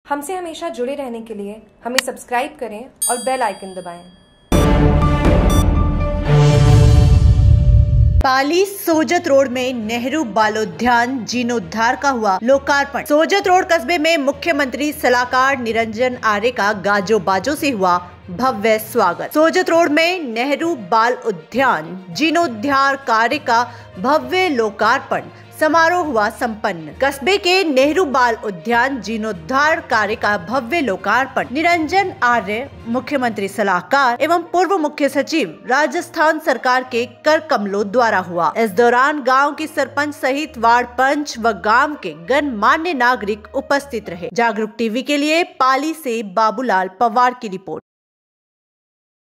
हमसे हमेशा जुड़े रहने के लिए हमें सब्सक्राइब करें और बेल आइकन दबाएं। पाली सोजत रोड में नेहरू बालोद्यान जीर्णोद्धार का हुआ लोकार्पण। सोजत रोड कस्बे में मुख्यमंत्री सलाहकार निरंजन आर्य का गाजो बाजो से हुआ भव्य स्वागत। सोजत रोड में नेहरू बाल उद्यान जीर्णोद्धार कार्य का भव्य लोकार्पण समारोह हुआ संपन्न। कस्बे के नेहरू बाल उद्यान जीर्णोद्धार कार्य का भव्य लोकार्पण निरंजन आर्य मुख्यमंत्री सलाहकार एवं पूर्व मुख्य सचिव राजस्थान सरकार के कर कमलों द्वारा हुआ। इस दौरान गांव की सरपंच सहित वार्ड पंच व गांव के गणमान्य नागरिक उपस्थित रहे। जागरूक टीवी के लिए पाली से बाबूलाल पवार की रिपोर्ट।